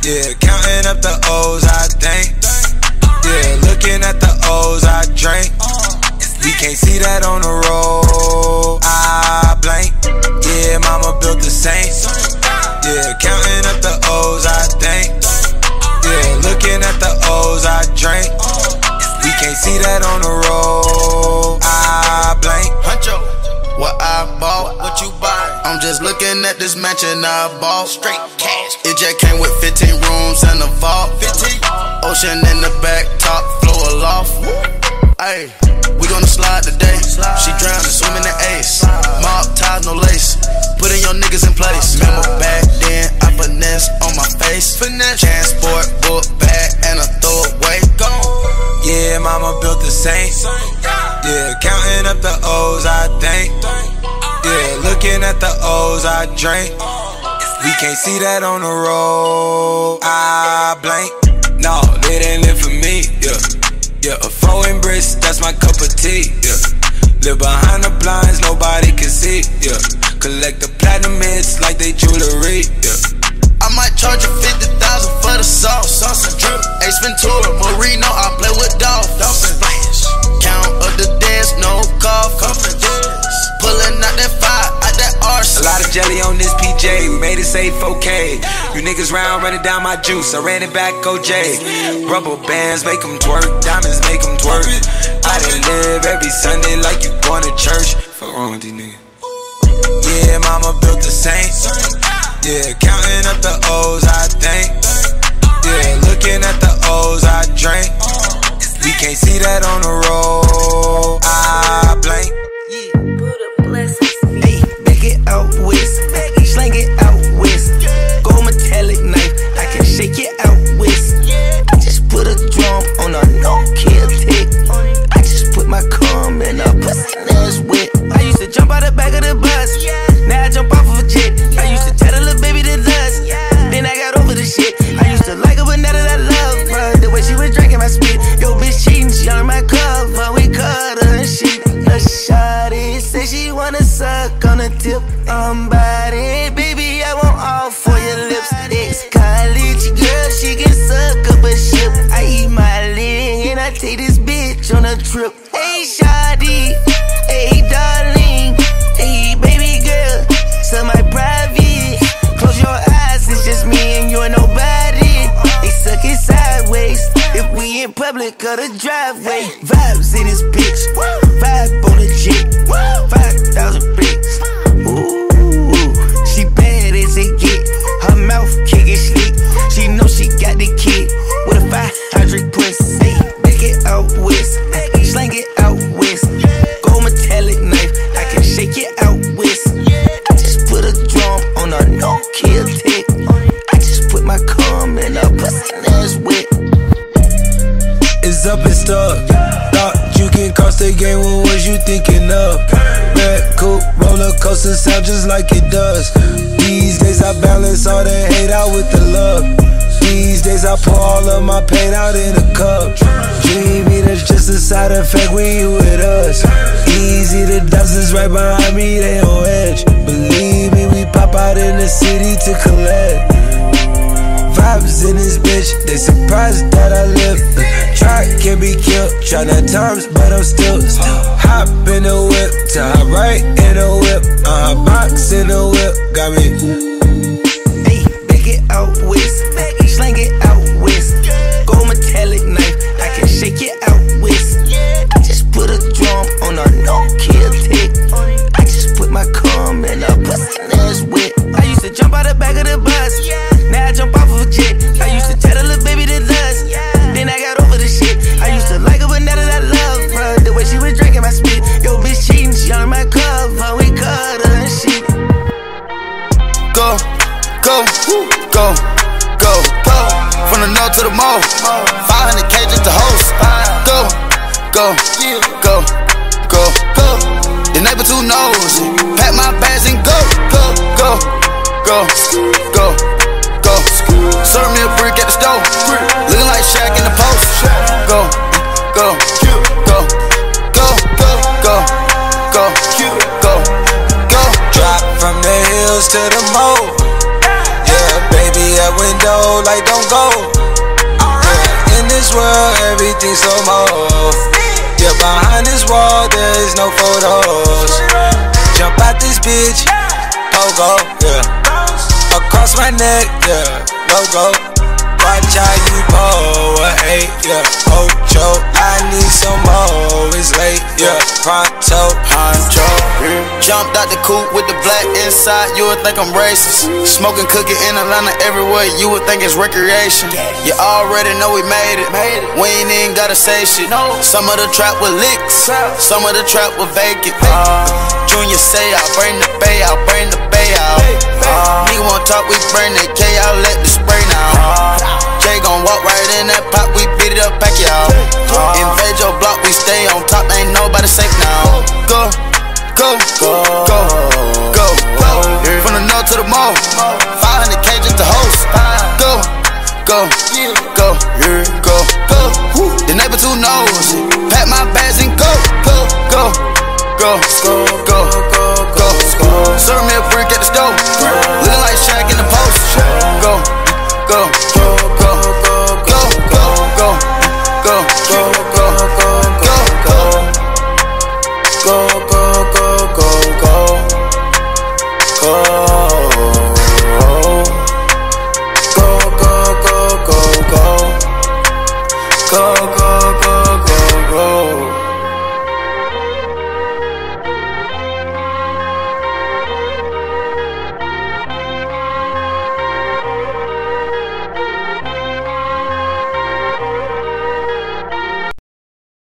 Yeah, counting up the O's, I think. Yeah, looking at the O's, I drink. We can't see that on the road, I blank. Yeah, mama built the Saints. Yeah, counting up the O's, I think. Yeah, looking at the O's, I drink. We can't see that on the road, I blank. Huncho, what I bought, what you buy? I'm just looking at this mansion I bought. Straight cash. It just came with 15 rooms and a vault. 15. Ocean in the back, top floor loft. Ayy, we gonna slide today. She drowned and swim in the ace. Mob ties, no lace. Putting your niggas in place. Remember back then, I finesse on my face. Transport, book bag, and a throwaway. Gone. Yeah, mama built the Saints. Yeah, counting up the O's, I think. Yeah, looking at the O's, I drink. We can't see that on the road, I blank. No, they didn't live for me, yeah. Yeah, a flowing wrist, that's my cup of tea, yeah. Live behind the blinds, nobody can see, yeah. Collect the platinum hits like they jewelry, yeah. I might charge you 50,000 for the sauce and drip. Ace Ventura, Marino, I play with dolphins. Count of the dance, no coffin. Pulling out that fire, out that arsenal. A lot of jelly on this PJ, we made it safe, okay. You niggas round running down my juice, I ran it back, OJ. Rubber bands make them twerk, diamonds make them twerk. I done live every Sunday like you going to church. Fuck wrong with these niggas. Yeah, mama built the Saints. Yeah, counting up the O's, I think. Yeah, looking at the O's, I drink. We can't see that on the road, I blank. Hey, back it out west, slang it out west. Gold metallic knife, I can shake it out west. I just put a drum on a no-kill tick. I just put my cum in a pussy ass wet. I used to jump out the back of the bus, now I jump off of a jet. I used to tell the little baby to lust, then I got over the shit. I used to like her, but now that I love her, the way she was drinking my spit. Yo, bitch cheating, she on my cover, we cut her and shit. A shawty say she wanna suck on the tip. I'm body, baby, I want all for your lips. Ex-college girl, she can suck up a ship. I eat my leg and I take this bitch on a trip. Hey, shawty, hey, darling, hey, baby girl, so my private. Close your eyes, it's just me and you and nobody. They suck it sideways if we in public or the driveway. Vibes in this bitch, vibe on the jet, 5,000 bricks. Ooh, she bad as it get. Her mouth can't get slick. She know she got the kid with a 500 pussy. Hey, back it out west, slang it out west. Gold metallic knife, I can shake it out west. I just put a drum on a no-kill tick. I just put my cum in a pussy ass wet. It's up and stuck. Thought you can cross the game, what was you thinking of? Red coupe, roller coaster sound just like it does. These days I balance all the hate out with the love. These days I pour all of my pain out in a cup. Dreaming is just a side effect when you with us. Easy, the dozens right behind me, they on edge. Believe me, we pop out in the city to collect. Vibes in this bitch, they surprised that I live. Try can be killed, tryna times, but I'm still hop in the whip, to hop right in the whip. Box in the whip, got me. Hey, back it out west, slang it out west. Gold metallic knife, I can shake it out west. I just put a drum on a no-kill tick. I just put my cum in a pussy ass wet. I used to jump out the back of the bus, now I jump off of a jet. I used to tell the little baby to lust, then I got over the shit. I used to like her, but now that I love her, the way she was drinking my spit. Yo, bitch cheating, she on my cover, we cut her and shit. Go, go, go, go, go. From the north to the mall, 500K just to host. Go, go, go, go, go. The neighbor too nosy. Pack my bags and go, go, go, go, go, go. Serve me a brick at the stove, looking like Shaq in the post. Go, go, go, go, go, go, go, go, go. Drop from the hills to the moat. Yeah, baby, I went dough, like don't go. Yeah, in this world, everything's so more. Yeah, behind this wall, there is no photos. Jump out this bitch, pogo, yeah. Across my neck, yeah, logo. Watch how you pull, yeah. Ocho, I need some more, it's late, yeah. Pronto, honcho. Jumped out the coupe with the black inside, you would think I'm racist. Smoking cookie in Atlanta everywhere, you would think it's recreation. You already know we made it, we ain't even gotta say shit. Some of the trap was licks, some of the trap was vacant. Junior say I'll bring the bay out, bring the bay out. Nigga won't talk, we bring the K out, let the spray now. Jay gon' walk right in that pot, we beat it up, pack y'all. Invade your block, we stay on top, ain't nobody safe now. Go, go, go, go, go, go. From the north to the mall, 500K just to host. Go, go, go, go, go. The neighbor too nosy, pack my bags and go, go, go, go, go, go, go, go. Serve me a brick at the stove, looking like Shaq in the post. Go, go.